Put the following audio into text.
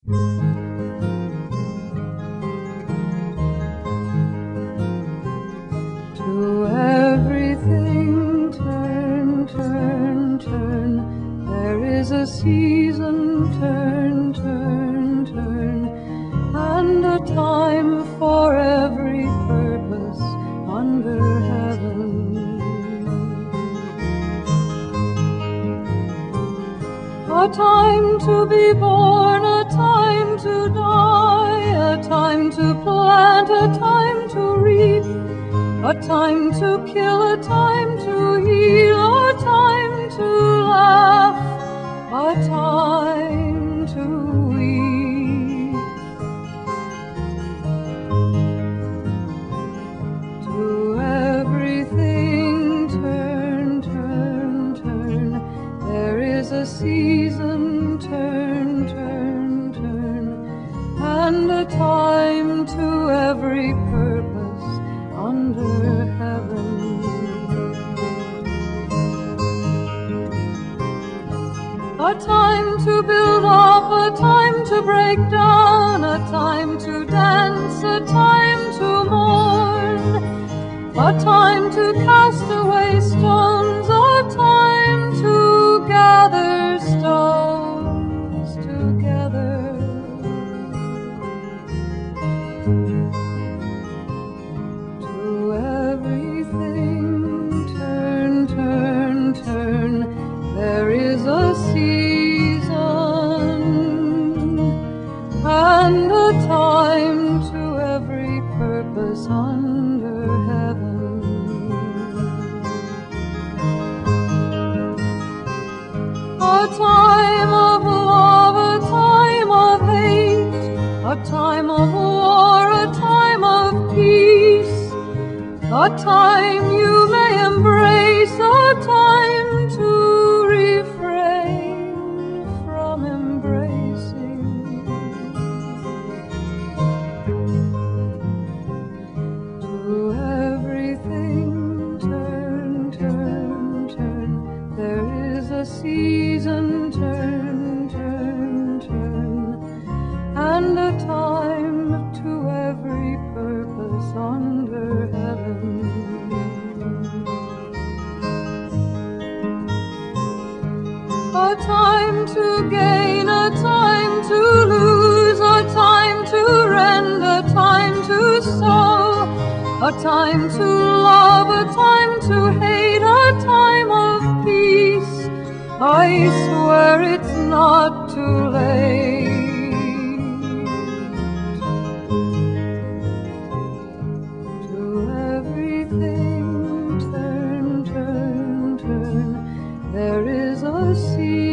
To everything turn, turn, turn. There is a season, turn, turn, turn, and a time for every purpose under heaven. A time to be born, a time to die, a time to plant, a time to reap, a time to kill, a time to heal, a time to laugh, a time to weep. To everything turn, turn, turn. There is a season, turn, turn, turn, and a time to every purpose under heaven. A time to build up, a time to break down, a time to dance, a time to mourn, a time to cast away stones, a time to gather stones together. To everything turn, turn, turn. There is a season and a time to every purpose under heaven. A time of love, a time of hate, a time of war, a time of peace, a time you may embrace, a time to refrain from embracing. To everything turn, turn, turn. There is a season, turn, turn, turn, and a time to every purpose under heaven. A time to gain, a time to lose, a time to rend, a time to sow, a time to love, a time to hate, a time of peace. I swear it's not too late. To everything turn, turn, turn. There is a sea.